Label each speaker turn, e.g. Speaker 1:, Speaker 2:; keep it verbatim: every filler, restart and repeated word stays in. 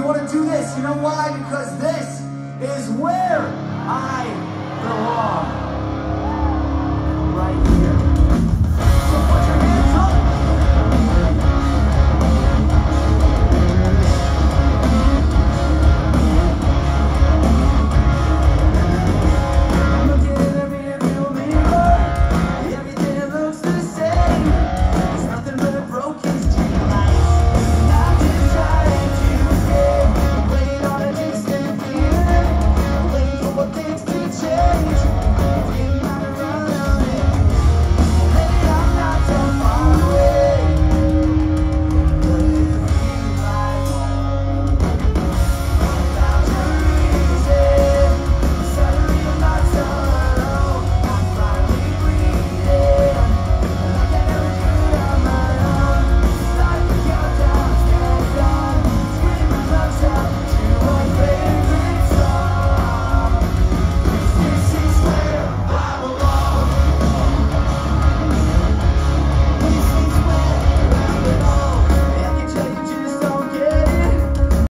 Speaker 1: want to do this. You know why? Because this is where I belong. Right here.